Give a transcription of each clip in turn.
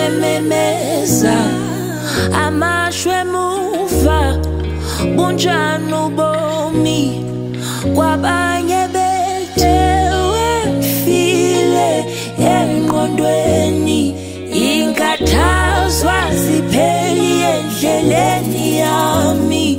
nangwememeza amashwe muva bunjani ubomi kwabanye bethe wefile engqondweni inkathazwa zipheli endleleni yami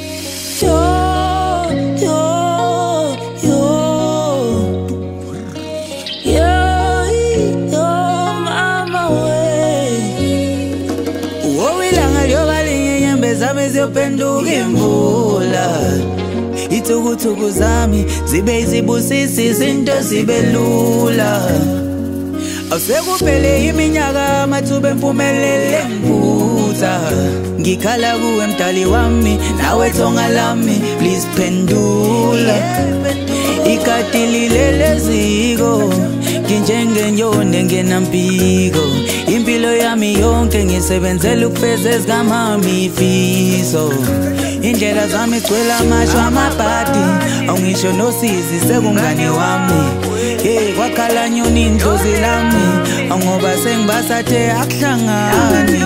Penduka imvula ithukuthukhu zami zibe izibusisi izinto zibe lula awusekuphele iminyaka amathuba empumelelo ngivutha ngikhala kuwe mdali wami nawe thonga lami please pendula ikati lileleziko nginjengenyoni engenampiko impilo yami yonke ngisebenzela ukufeza ezikamami ifiso indlela zami zigcwele amashwa amabhadi awungisho nosizi sekungane wami kwakhala nyoni indlozi lami awungoba sengibasathe akuhlangani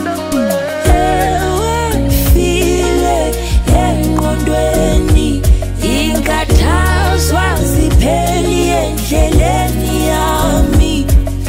engqondweni inkathazwa zipheli endleleni yami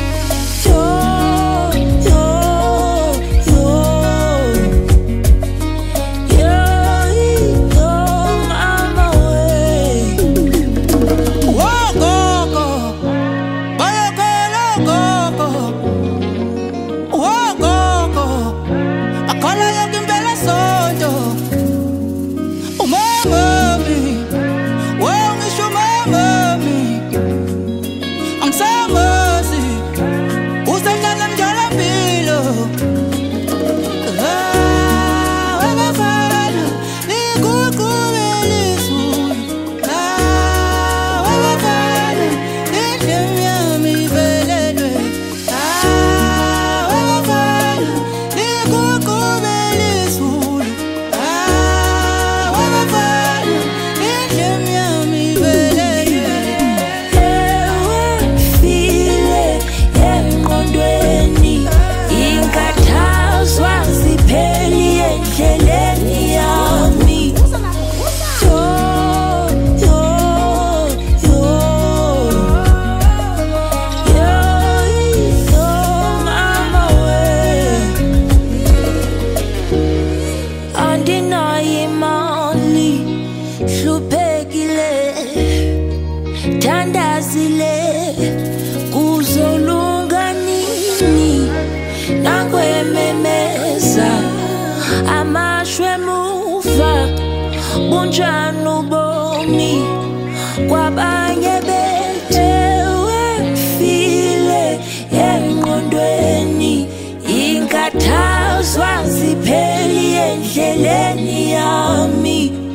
thandazile kuzolunga nini nangwememeza amashwe muva bunjani ubomi kwabanye bethe wefile engqondweni inkathazwa zipheli endleleni yami